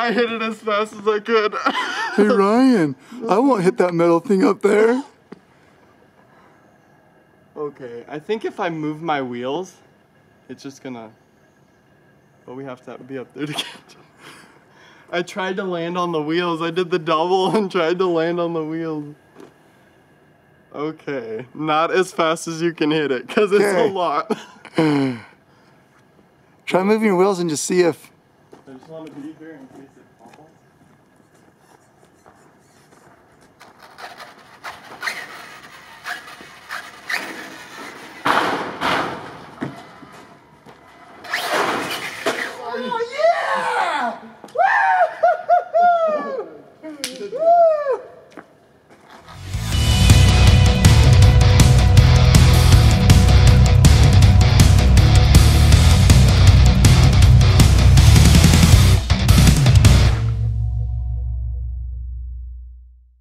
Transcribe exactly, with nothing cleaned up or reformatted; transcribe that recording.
I hit it as fast as I could. Hey Ryan, I won't hit that metal thing up there. Okay, I think if I move my wheels, it's just gonna... But we have to be up there to catch it. I tried to land on the wheels. I did the double and tried to land on the wheels. Okay, not as fast as you can hit it, because it's Okay. a lot. Try moving your wheels and just see if... I just want to be here in case